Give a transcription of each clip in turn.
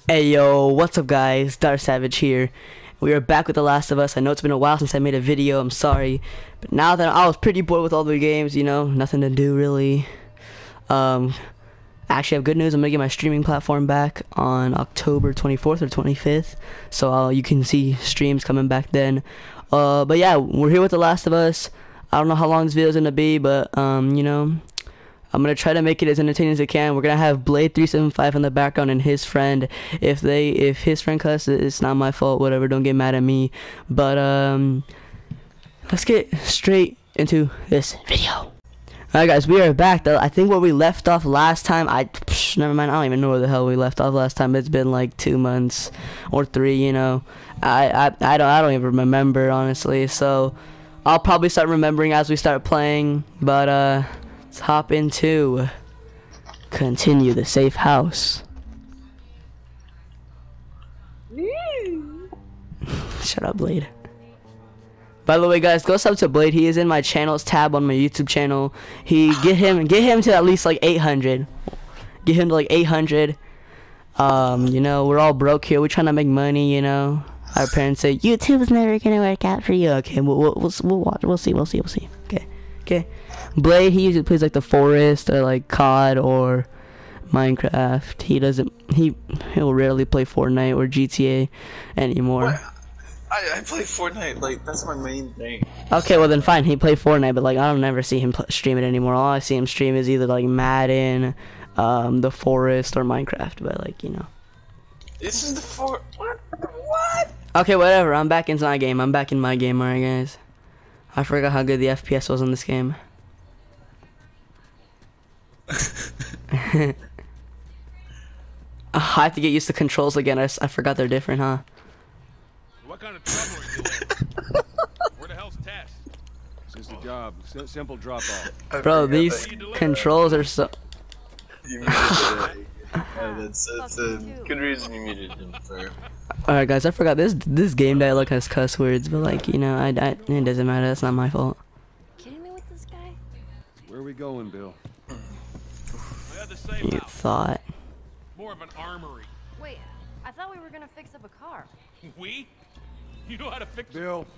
Hey yo, what's up guys? Dark Savage here. We are back with The Last of Us. I know it's been a while since I made a video, I'm sorry. But now that I was pretty bored with all the games, you know, nothing to do really. Actually I have good news, I'm gonna get my streaming platform back on October 24th or 25th. So you can see streams coming back then. But yeah, we're here with The Last of Us. I don't know how long this video is gonna be, but you know, I'm gonna try to make it as entertaining as I can. We're gonna have Blade375 in the background and his friend. If his friend cusses, it's not my fault. Whatever. Don't get mad at me. But let's get straight into this video. Alright guys, we are back. I think where we left off last time, never mind. I don't even know where the hell we left off last time. It's been like 2 months or 3. You know, I don't even remember honestly. So I'll probably start remembering as we start playing. But let's hop into continue the safe house. Shut up, Blade. By the way, guys, go sub to Blade. He is in my channels tab on my YouTube channel. Get him to at least like 800. Get him to like 800. You know, we're all broke here. We're trying to make money. You know, our parents say YouTube is never gonna work out for you. Okay, we'll watch. We'll see. Okay. Blade, he usually plays like The Forest or like COD or Minecraft. He'll rarely play Fortnite or GTA anymore. What? I play Fortnite, like that's my main thing. Okay, well then fine, he play Fortnite, but like I don't never see him stream it anymore. All I see him stream is either like Madden, The Forest, or Minecraft. But like, you know. This is what? Okay, whatever. I'm back into my game. Alright, guys. I forgot how good the FPS was in this game. I have to get used to controls again. I forgot they're different, huh? What kind of trouble are you in? Where the hell's Tess? It's just a job. Simple drop off. Bro, these controls are so... You muted it. That's a good reason you muted him for. Alright guys, I forgot this game dialogue has cuss words, but like, you know, it doesn't matter, that's not my fault. Kidding me with this guy? Where are we going, Bill? We had the same You house. thought. More of an armory. Wait, I thought we were gonna fix up a car. We? You know how to fix it? Bill.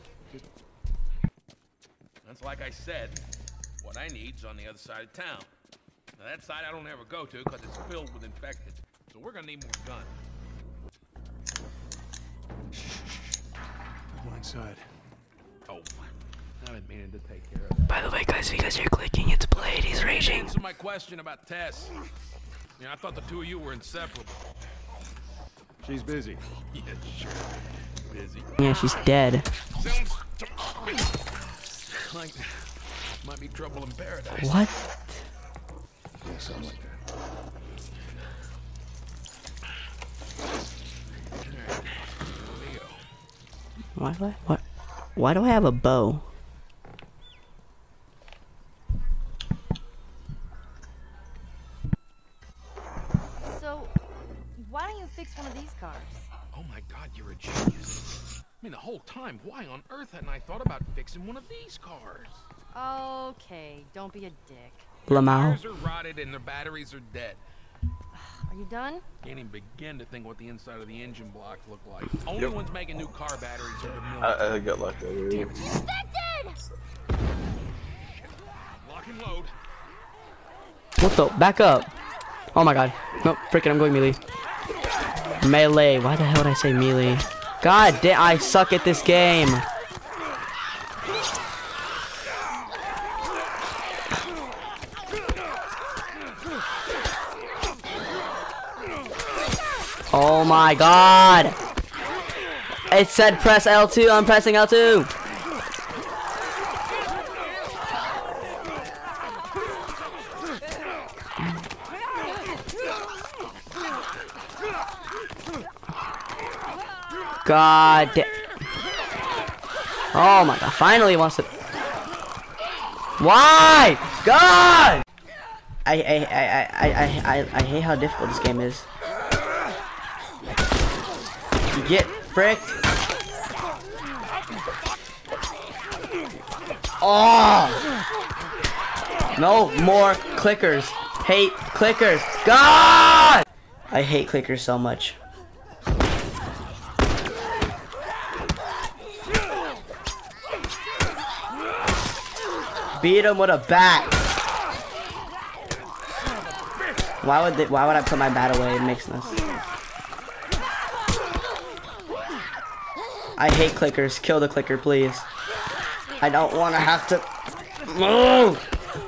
That's like I said. What I need's on the other side of town. Now that side I don't ever go to because it's filled with infected. So we're gonna need more guns. Go inside. Oh, I've been meaning to take care of that. By the way guys, because you're clicking, it's Blade, he's raging. Answer my question about Tess. Yeah, I thought the two of you were inseparable. She's busy. Yeah, sure. Busy. Yeah, she's dead. Sounds like might be trouble in paradise. What? Yeah, something like that. Why do I have a bow? So, why don't you fix one of these cars? Oh my God, you're a genius. I mean, the whole time, why on earth hadn't I thought about fixing one of these cars? Okay, don't be a dick. Lamau. Tires are rotted and their batteries are dead. Are you done? Can't even begin to think what the inside of the engine blocks look like. Only ones making new car batteries are the military. I got lucky. Infected! Lock and load. What the? Back up. Oh my god. Nope, freaking I'm going melee. Melee. Why the hell did I say melee? God damn, I suck at this game. Oh my god. It said press L2, I'm pressing L2. God damn. Oh my god, finally wants to. Why? God! I hate how difficult this game is. Get fricked. Oh! No more clickers. Hate clickers. God! I hate clickers so much. Beat him with a bat. Why would I put my bat away? It makes no sense. I hate clickers. Kill the clicker, please. I don't want to have to move.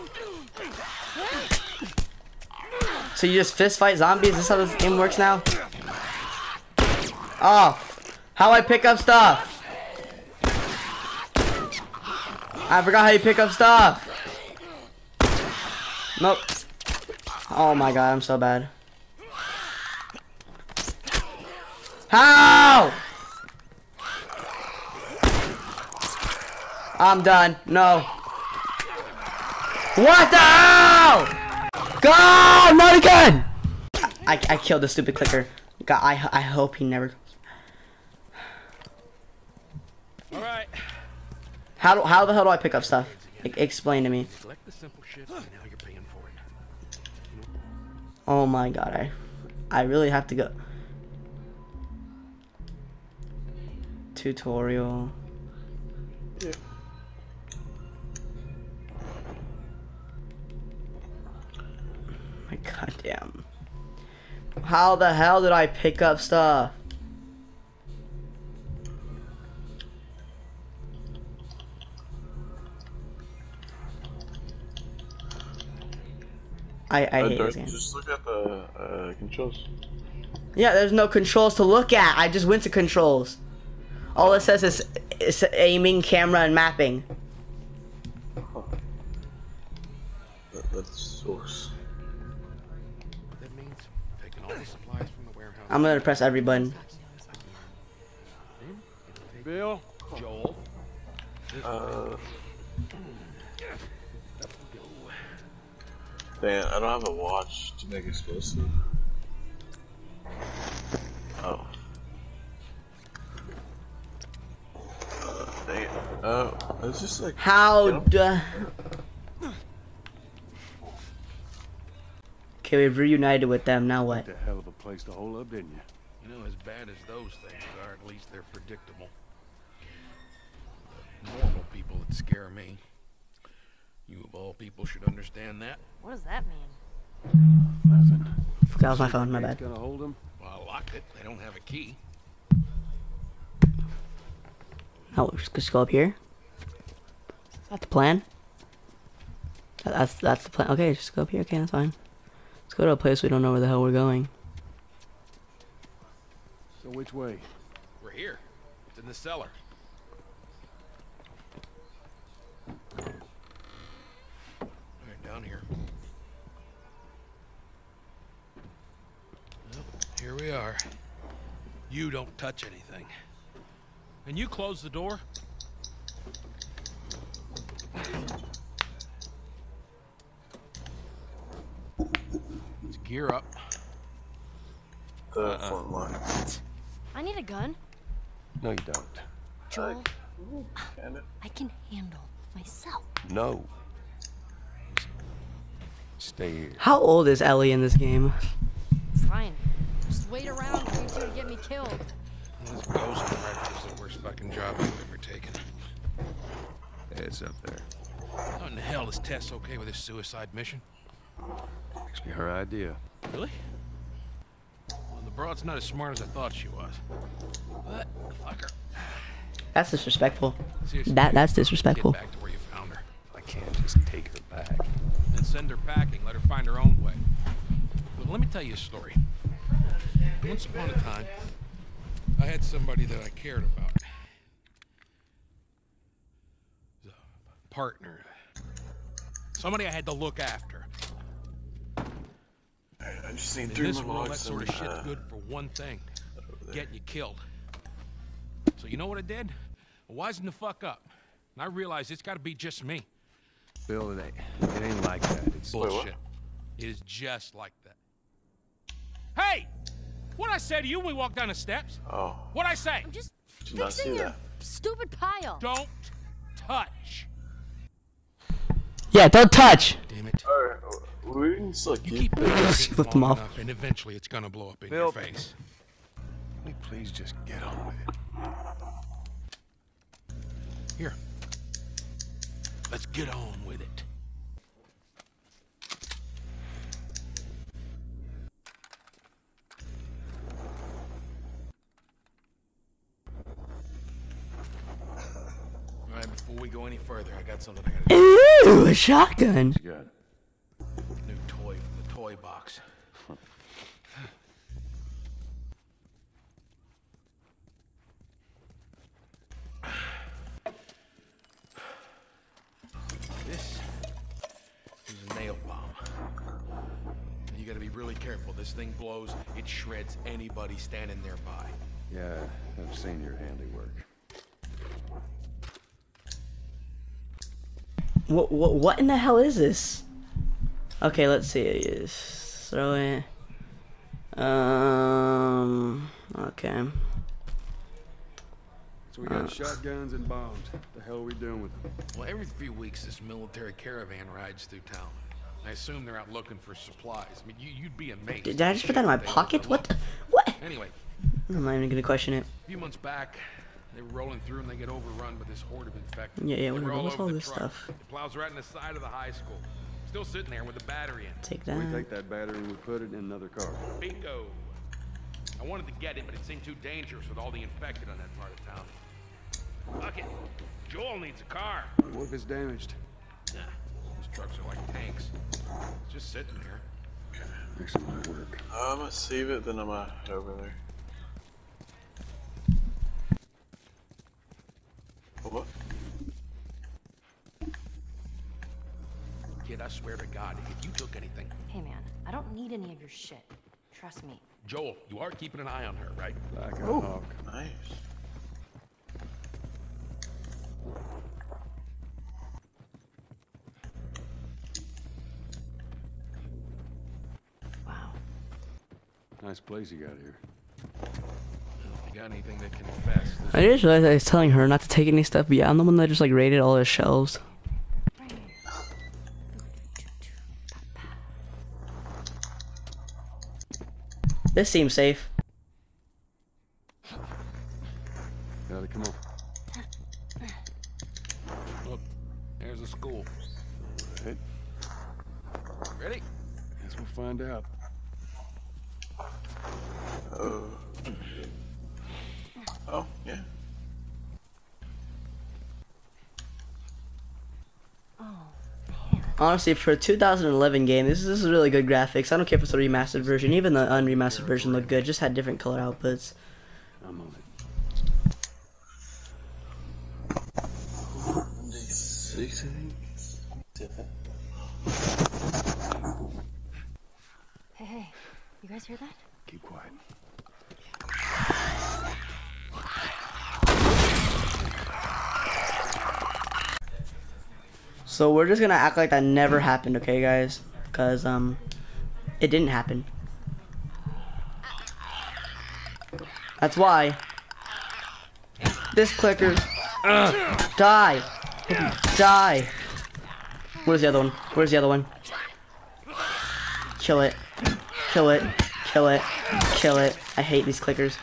So you just fist fight zombies? Is this how this game works now? Oh, how I pick up stuff? I forgot how you pick up stuff. Nope. Oh my god, I'm so bad. How? I'm done. No. What the hell? God, not again! I killed the stupid clicker. God, I hope he never. All right. How the hell do I pick up stuff? Explain to me. Select the simple shit, and now you're paying for it. Oh my god, I really have to go. Tutorial. Yeah. My goddamn. How the hell did I pick up stuff? I hate this game. Just look at the controls. Yeah, there's no controls to look at. I just went to controls. All it says is it's aiming, camera, and mapping. Huh. That's source. That means taking all the supplies from the warehouse. I'm gonna press every button. Bill? Joel. Damn, I don't have a watch to make explosive. Oh. Dang it. Oh, it's just like. How Okay, we've reunited with them. Now what? What a hell of a place to hole up, didn't you? You know, as bad as those things are, at least they're predictable. Normal people that scare me. You of all people should understand that. What does that mean? Nothing. That was my phone. My bad. Gonna hold him? Well, I locked it. They don't have a key. Oh, just go up here. Is that the plan? That's the plan. Okay, just go up here. Okay, that's fine. Let's go to a place we don't know where the hell we're going. So which way? We're here. It's in the cellar. Right down here. Well, here we are. You don't touch anything. And you close the door. Let's gear up. The front line. I need a gun. No, you don't. Joel, Can it? I can handle myself. No. Stay here. How old is Ellie in this game? It's fine. Just wait around for you two to get me killed. This ghost director is the worst fucking job I've ever taken. It's up there. How in the hell is Tess okay with this suicide mission? Actually, her idea. Really? Well, the broad's not as smart as I thought she was. What the fucker? That's disrespectful. Seriously, That's disrespectful. Get back to where you found her. I can't just take her back. Then send her packing. Let her find her own way. But let me tell you a story. Once upon a time, I had somebody that I cared about. A partner. Somebody I had to look after. I just need In 3 this more world, that logs sort of and, shit's good for one thing. there. Getting you killed. So you know what I did? I wisened the fuck up. And I realized it's gotta be just me. Bill, it ain't like that. It's Wait, what? Bullshit. It is just like that. Hey! What'd I say to you when we walked down the steps? Oh, What'd I say? I'm just did not fixing see your that. stupid pile. Don't touch. Yeah, don't touch. Damn it. Alright, we can still You keep keep it. doing Just it flip them long off. enough, and eventually it's gonna blow up in Bill. your face. Can we please just get on with it? Here. Let's get on with it. All right, before we go any further, I got something I gotta do. Ooh, a shotgun. You got it. New toy from the toy box. This is a nail bomb. You gotta be really careful. This thing blows, it shreds anybody standing nearby. Yeah, I've seen your handiwork. What in the hell is this? Okay, let's see. Just throw it. Okay. So we got shotguns and bombs. What the hell are we doing with them? Well, every few weeks this military caravan rides through town. I assume they're out looking for supplies. I mean, you'd be amazed. Did I just put that in my pocket? What the? What? Anyway, I'm not even gonna question it. a few months back, they were rolling through and they get overrun by this horde of infected. Yeah, They whatever. roll What's over all the this truck. stuff? It plows right in the side of the high school. Still sitting there with the battery in. Take We that. take that battery and we put it in another car. Bingo. I wanted to get it, but it seemed too dangerous with all the infected on that part of town. Fuck it. Joel needs a car. What if it's damaged? Nah, these trucks are like tanks. It's just sitting there. Excellent work. I'm gonna save it, then I'm gonna head over there. What? Kid, I swear to God, if you took anything... Hey man, I don't need any of your shit. Trust me. Joel, you are keeping an eye on her, right? Like a hawk. Nice. Wow. Nice place you got here. If you got anything that can confess... I just realized I was telling her not to take any stuff, but yeah, I'm the one that just like raided all the shelves. This seems safe. Got it, come on. Look, there's a school. Right. Ready? Guess we'll find out. Oh, yeah. Honestly, for a 2011 game, this is really good graphics. I don't care if it's a remastered version. Even the unremastered version looked good. Just had different color outputs. I'm on it. 96, I think. Hey, you guys hear that? Keep quiet. So we're just gonna act like that never happened, okay, guys? Cause it didn't happen. That's why. This clicker. Die. Die. Where's the other one? Where's the other one? Kill it. Kill it. Kill it. Kill it. I hate these clickers.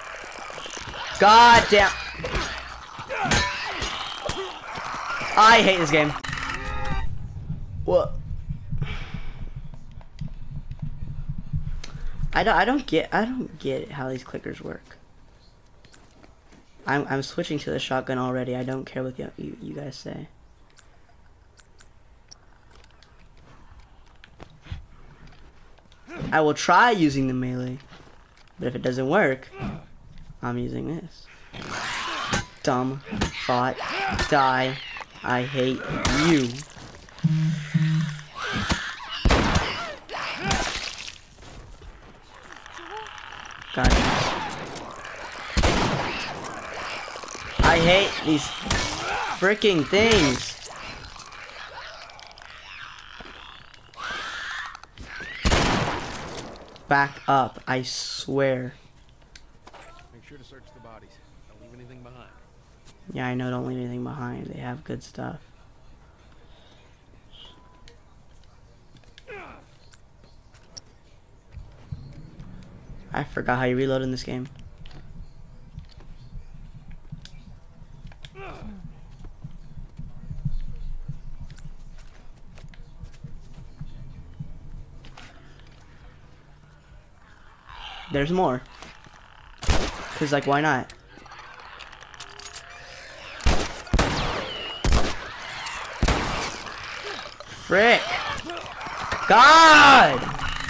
God damn. I hate this game. What? I don't get how these clickers work. I'm switching to the shotgun already. I don't care what you guys say. I will try using the melee, but if it doesn't work, I'm using this. Dumb thought. Die. I hate you. God. I hate these freaking things. Back up, I swear. Make sure to search the bodies. Don't leave anything behind. Yeah, I know, don't leave anything behind. They have good stuff. I forgot how you reload in this game. There's more. Cause like, why not? Frick! God!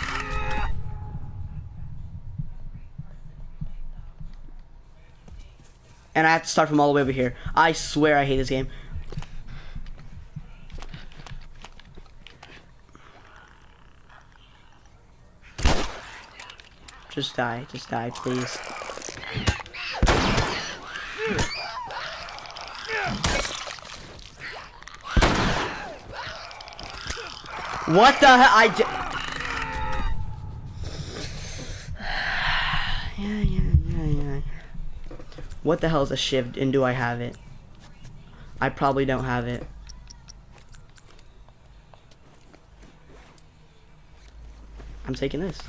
And I have to start from all the way over here. I swear I hate this game. Just die, please. What the hell? Yeah. What the hell is a shiv, and do I have it? I probably don't have it. I'm taking this.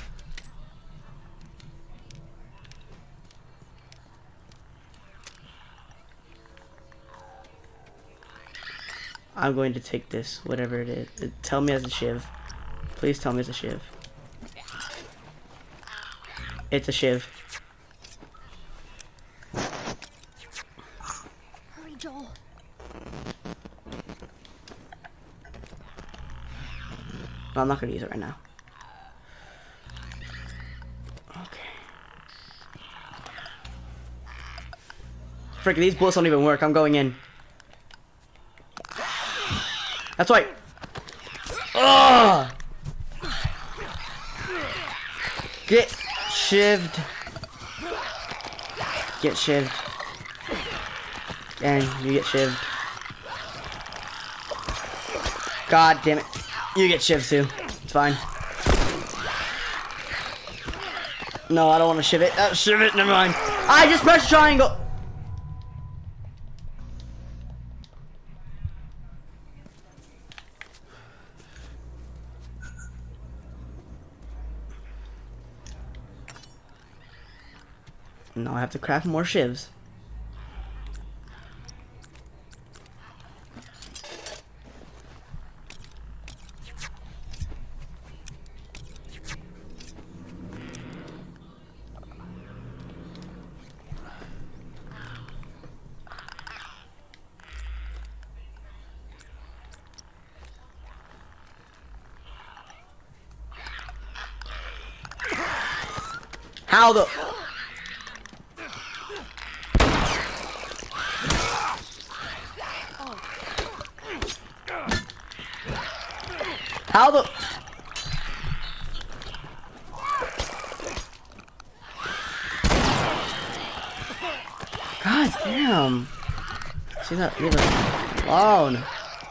I'm going to take this, whatever it is. Tell me it's a shiv. Please tell me it's a shiv. It's a shiv. Hurry, Joel. No, I'm not going to use it right now. Okay. Frick, these bullets don't even work. I'm going in. That's right. Ugh! Get shivved. Get shivved. And you get shivved. God damn it. You get shivved too. It's fine. No, I don't want to shiv it. Shiv it, never mind. I just pressed triangle. Now I have to craft more shivs. How the... How the... God damn. See that? Leave it alone.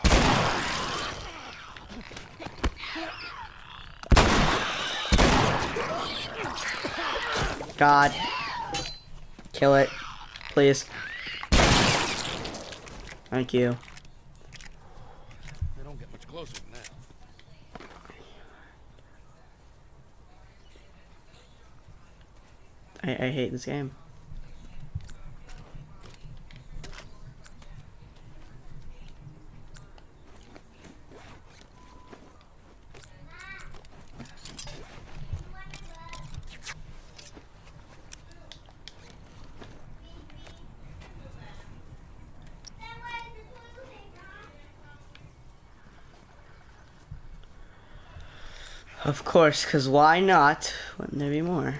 God. Kill it. Please. Thank you. They don't get much closer than that. I hate this game. Of course, because why not? Wouldn't there be more?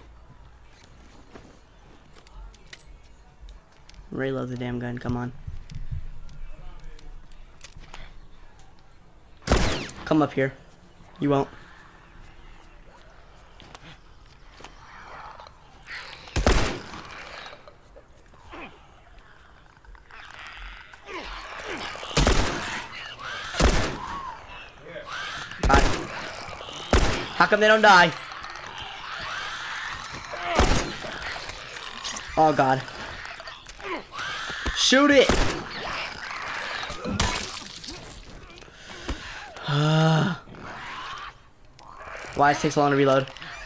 Reload the damn gun, come on. Come up here. You won't. God. How come they don't die? Oh God. Shoot it! Why does it take so long to reload?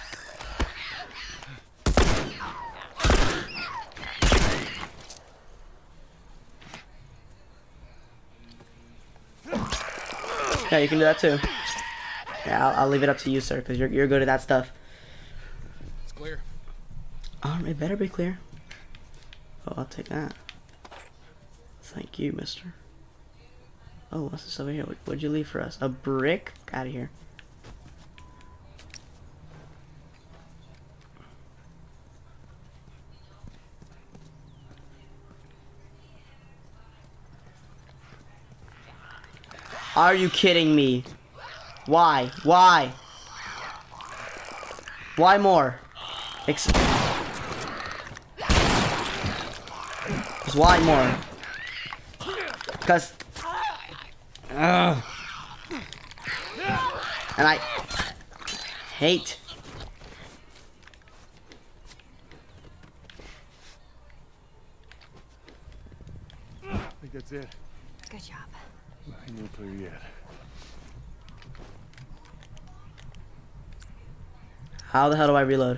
Yeah, you can do that too. Yeah, I'll leave it up to you, sir, because you're good at that stuff. It's clear. It better be clear. Oh, I'll take that. Thank you, mister. Oh, what's this over here? What'd you leave for us? A brick? Out of here. Are you kidding me? Why? Why? Why more? There's why more? Because... and I hate... I think that's it. Good job. Ain't no clear yet. How the hell do I reload?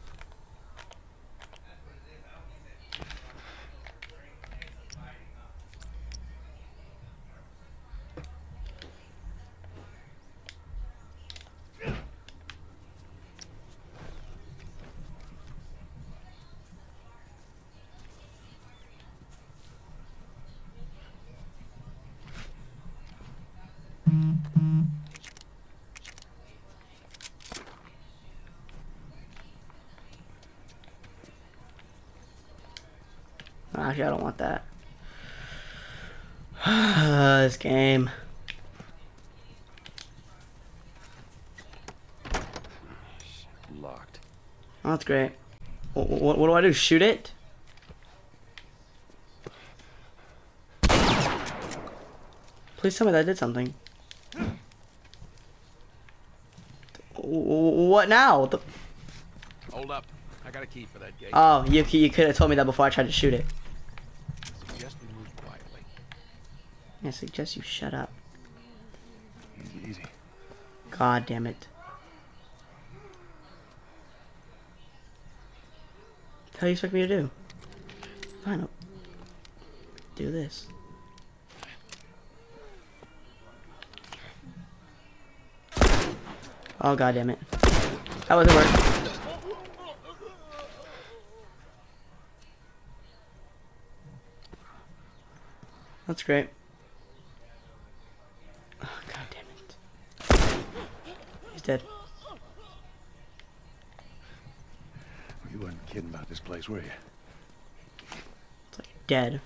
Actually, I don't want that. This game. Locked. Oh, that's great. What do I do? Shoot it? Please tell me that I did something. What now? What the... Hold up. I got a key for that gate. Oh, you could have told me that before I tried to shoot it. Suggest we move quietly. I suggest you shut up. Easy, easy. God damn it. What do you expect me to do? Fine, I'll do this. Oh, god damn it. That wasn't work. That's great. Oh, god damn it. He's dead. You weren't kidding about this place, were you? It's like dead.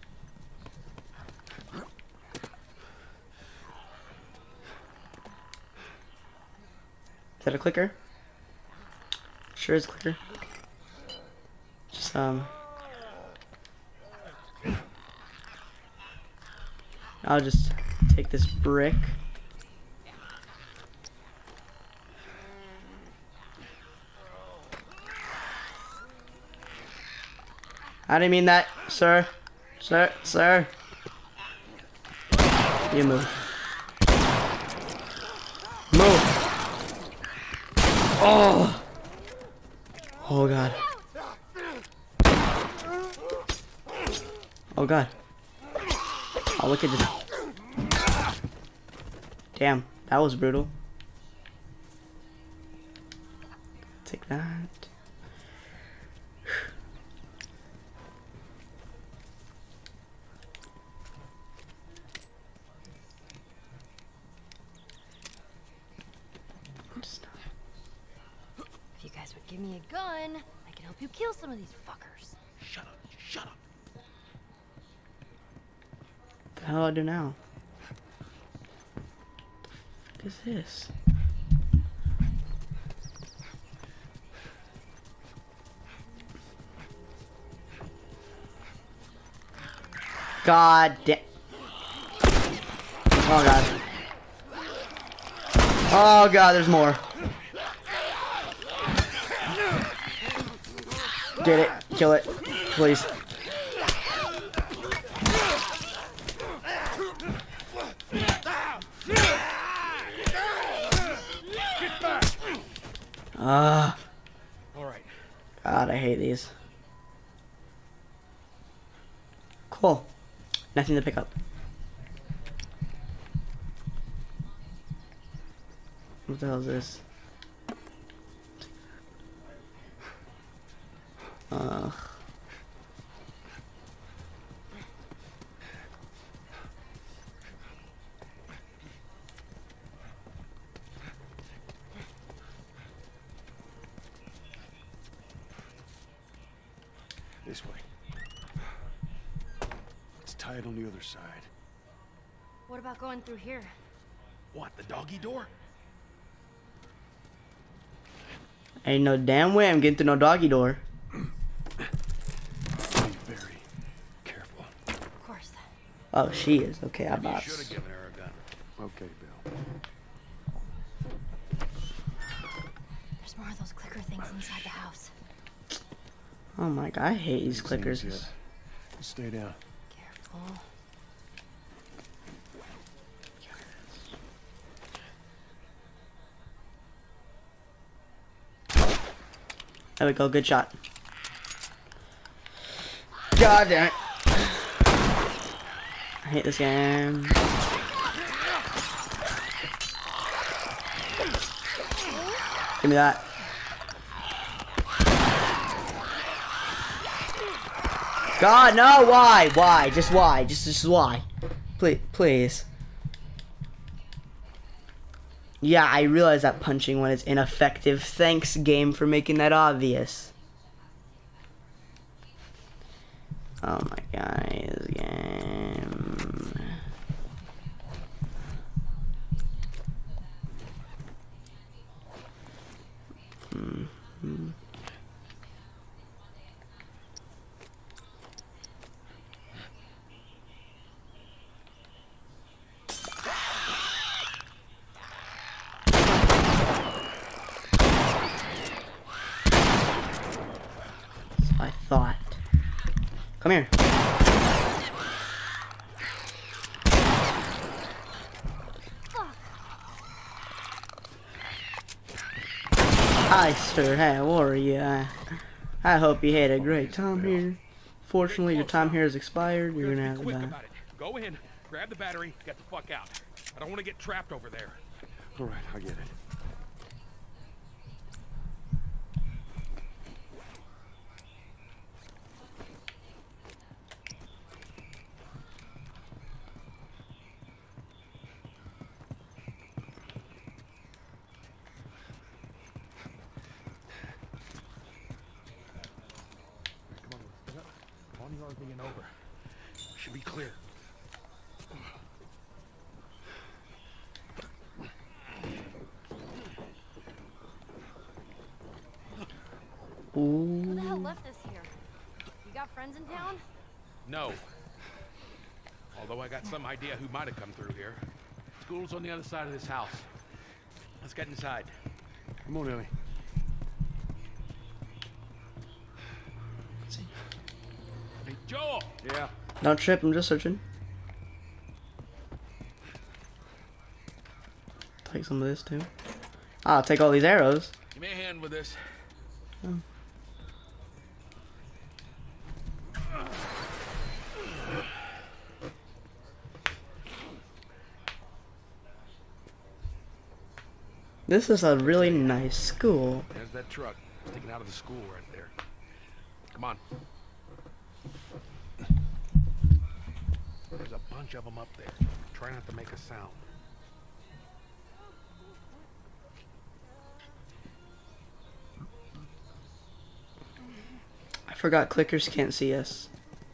Is that a clicker? Sure is a clicker. Just I'll just take this brick. I didn't mean that, sir. Sir. You move. Move. Oh. Oh god. Oh god. Oh, look at this. Damn, that was brutal. Take that. If you guys would give me a gun, I can help you kill some of these fuckers. Shut up. Shut up. What the hell do I do now? What is this? God damn. Oh god. Oh god, there's more. Get it. Kill it. Please. All right. God, I hate these. Cool. Nothing to pick up. What the hell is this? This way. Let's tie it on the other side. What about going through here? What, the doggy door? Ain't no damn way I'm getting through no doggy door. Be very careful. Of course. Oh, she is. Okay, I You box. should have given her a gun. Okay, Bill. There's more of those clicker things inside the house. Oh my god, I hate these clickers. Yeah. Stay down. Careful. There we go, good shot. God damn it. I hate this game. Give me that. God, no, why? Why? Just why? Just why? Please, please. Yeah, I realize that punching one is ineffective. Thanks, game, for making that obvious. Oh my god, this game. I thought. Come here. Hi, sir. How are you? I hope you had a great time here. Fortunately, your time here has expired. You're gonna have to Quick die. about it. Go in, grab the battery, get the fuck out. I don't want to get trapped over there. All right, I get it. Boneyard's being over. Should be clear. Who the hell left us here? You got friends in town? No. Although I got some idea who might have come through here. School's on the other side of this house. Let's get inside. Come on, Ellie. Hey, Joel! Yeah. Don't trip, I'm just searching. Take some of this too. I'll take all these arrows. Give me a hand with this. This is a really nice school. There's that truck sticking out of the school right there. Come on. There's a bunch of them up there. Try not to make a sound. I forgot clickers can't see us.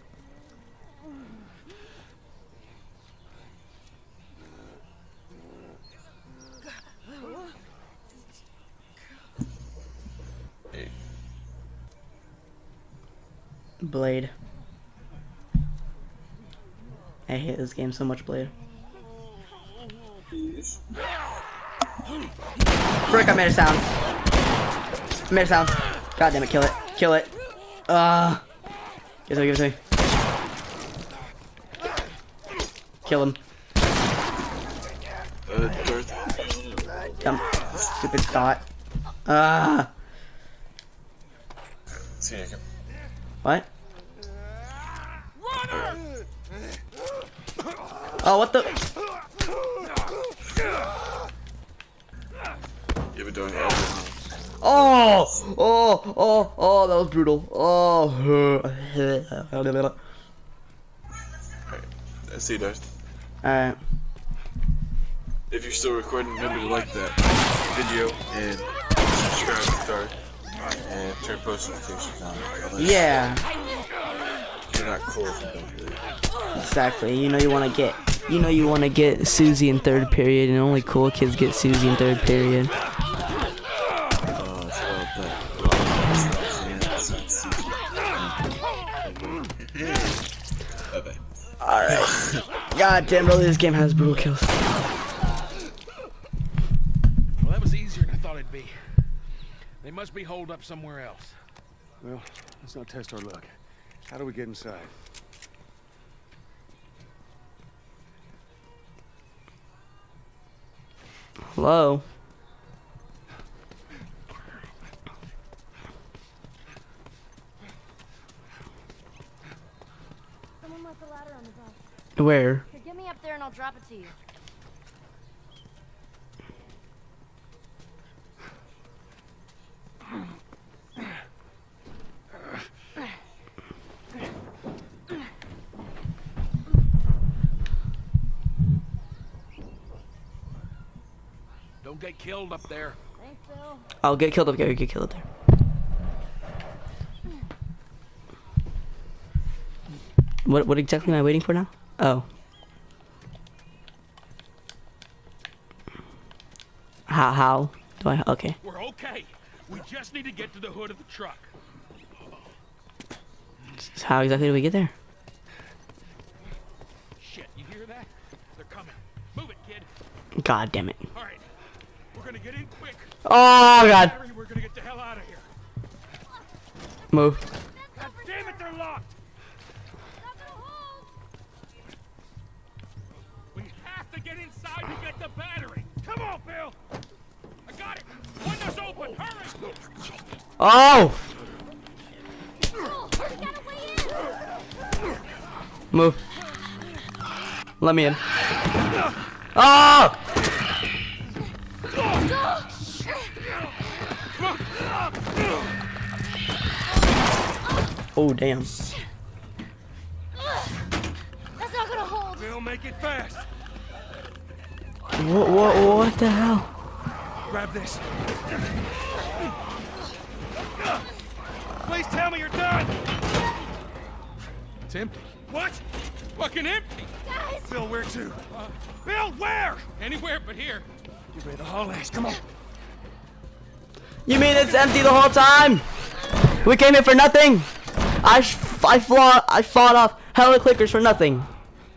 Blade. I hate this game so much, Blade. Frick, I made a sound. I made a sound. God damn it, kill it. Kill it. Give it to me. Kill him. Dumb. Stupid thought. See you again. What? Oh, what the? Yeah, but don't have Oh, that was brutal. Oh. I see that. Alright. If you're still recording, remember to like that video and subscribe to Dark and turn post notifications on. Yeah. You're not cool if you don't do it. Exactly. You know you want to get Susie in third period, and only cool kids get Susie in third period. Alright. God damn, bro, this game has brutal kills. Well, that was easier than I thought it'd be. They must be holed up somewhere else. Well, let's not test our luck. How do we get inside? Hello? Someone left a ladder on the bus. Where? Here, get me up there and I'll drop it to you. Don't get killed up there. Thanks, Bill. I'll get killed up there. Get killed up there. What exactly am I waiting for now? Oh. How do I? Okay. We're okay. We just need to get to the hood of the truck. How exactly do we get there? Shit, you hear that? They're coming. Move it, kid. God damn it. All right. We're gonna get in quick. Oh God. We're gonna get the hell out of here. Move. God damn it, they're locked. We have to get inside to get the battery. Come on, Bill. I got it. Window's open. Hurry. Oh. Move. Let me in. Oh! Oh damn. That's not gonna hold. Bill, make it fast. What the hell? Grab this. Please tell me you're done. It's empty. What? Fucking empty. Guys! Bill, where to? Bill, where? Anywhere but here. Give me the hallways. Come on. You mean it's empty the whole time? We came here for nothing. I fought off hella clickers for nothing.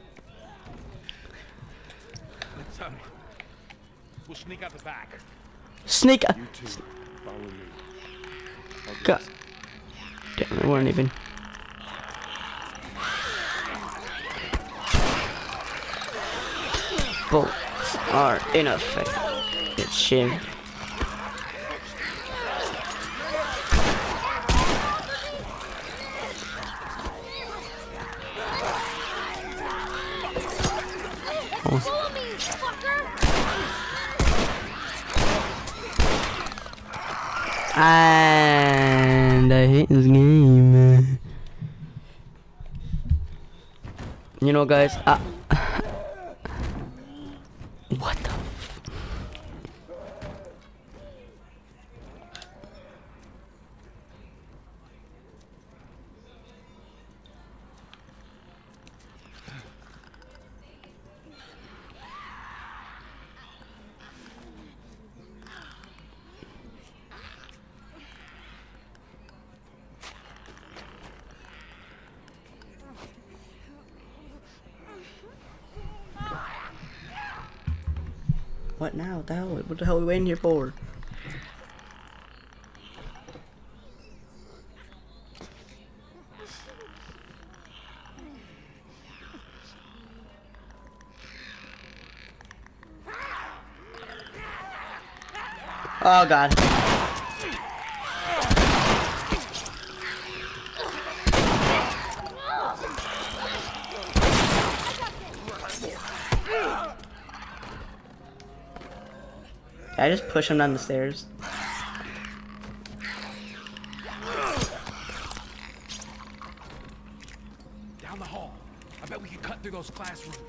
We'll sneak out the back. Sneak. You two, follow me. God. Damn, we weren't even. Bolts are in effect. It's shit. Follow me, fucker! And I hate this game. You know, guys, what the? What now? What the hell? What the hell are we waiting here for? Oh God. Did I just push him down the stairs? we can cut through those classrooms.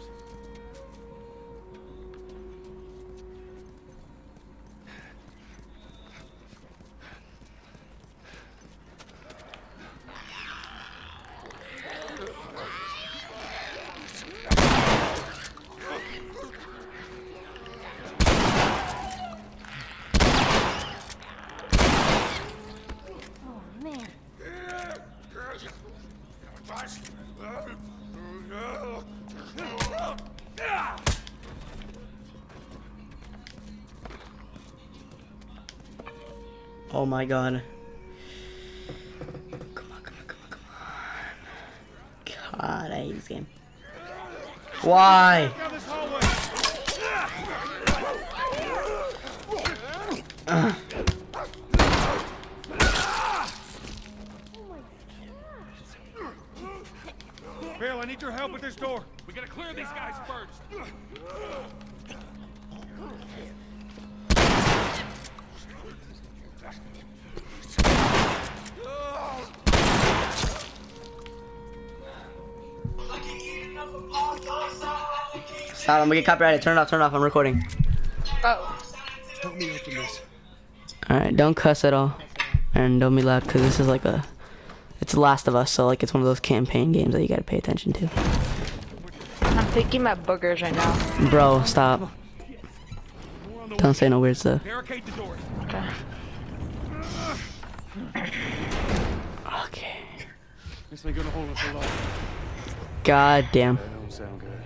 Oh my god. Come on, come on, come on, come on. God, I hate this game. Why? Bill, I need your help with this door. We gotta clear these guys first. Stop, I'm gonna get copyrighted. Turn it off, I'm recording. Oh. Help me open this. Alright, don't cuss at all. And don't be loud, because this is like a... It's The Last of Us, so like it's one of those campaign games that you gotta pay attention to. I'm thinking about boogers right now. Bro, stop. Don't say no weird stuff. Barricade the doors. Okay. Okay. This ain't gonna hold us for long. God damn. That don't sound good.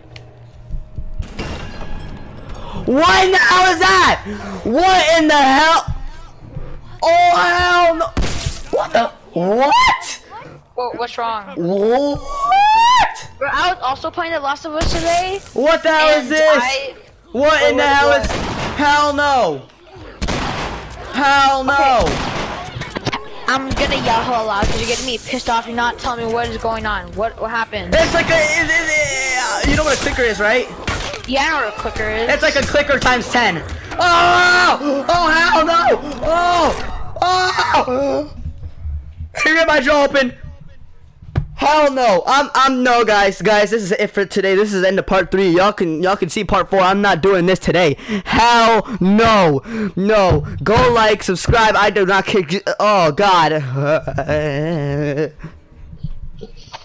What in the hell is that? What in the hell? Oh hell no! What the? What? What's wrong? What? Bro, I was also playing The Last of Us today. What the hell is and this? What in the hell is? Hell no! Hell no! I'm gonna yell hell loud because you're getting me pissed off. You're not telling me what is going on. What happened? It's like you know what a clicker is, right? Yeah, I know what a clicker is. It's like a clicker times 10. Oh! Oh hell no! Oh! Oh! You get my jaw open. Hell no. I'm no guys. Guys, this is it for today. This is the end of part 3. Y'all can see part 4. I'm not doing this today. Hell no. No. Go like, subscribe. I do not kick. Oh god.